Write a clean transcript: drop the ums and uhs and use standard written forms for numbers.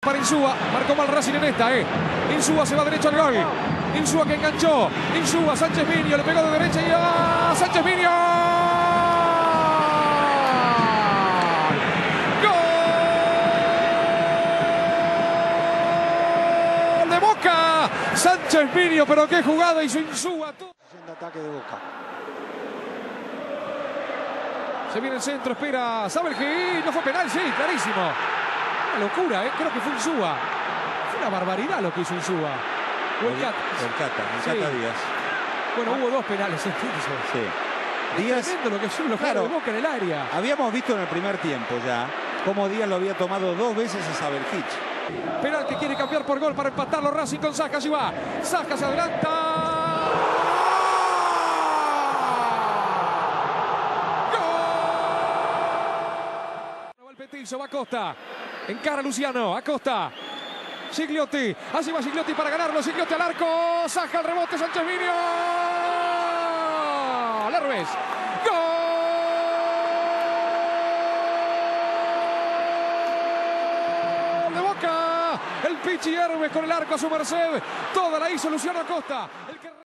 para Insúa. Marcó mal Racing en esta, Insúa se va derecho al gol. Insúa que enganchó. Insúa, Sánchez Miño le pegó de derecha y ¡ah! ¡Sánchez Miño! ¡Gol de Boca! Sánchez Miño, pero qué jugada hizo Insúa. Haciendo ataque de Boca. Se viene el centro, espera Sabelji. No fue penal, sí, clarísimo. Una locura, creo que fue Insúa. Fue una barbaridad lo que hizo Insúa. El Cata Díaz. Bueno, hubo dos penales en piso. Sí. Díaz, tremendo lo que hizo los de Boca en el área. Habíamos visto en el primer tiempo ya cómo Díaz lo había tomado 2 veces a Sabelji. Penal que quiere cambiar por gol para empatarlo Racing con Saja. Allí va. Saja se adelanta. ¡Gol! Va el Petizo, va Acosta. Encara Luciano. Acosta. Gigliotti, así va Gigliotti para ganarlo, Gigliotti al arco, Saja al rebote, Sánchez Miño, al revés, ¡gol de Boca! El Pichi Herbes con el arco a su merced, toda la hizo Luciano Acosta.